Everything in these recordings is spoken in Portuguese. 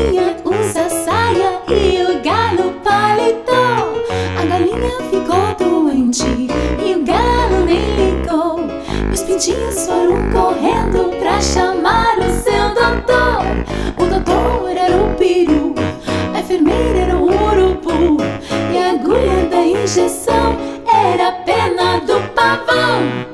galinha usa saia e o galo paletó. A galinha ficou doente e o galo nem ligou. Os pintinhos foram correndo pra chamar o seu doutor. O doutor era o peru, a enfermeira era o urubu, e a agulha da injeção era a pena do pavão.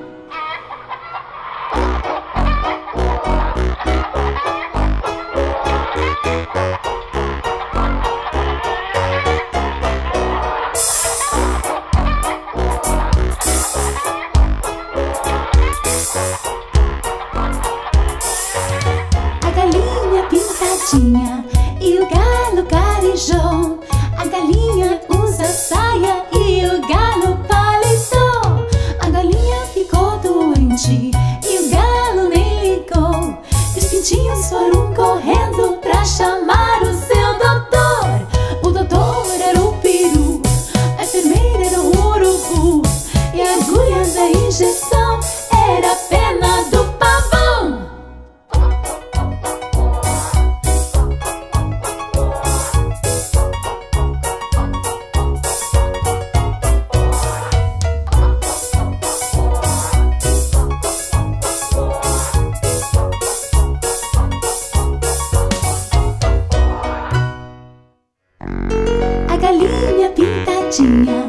A galinha pintadinha e o galo carijó. A galinha usa saia e o galo paletó. A galinha ficou doente e o galo nem ligou. E os pintinhos foram correndo pra chamar o seu doutor. O doutor era o peru, a enfermeira era o urubu, e a agulha da injeção era a pena do pavão. A galinha pintadinha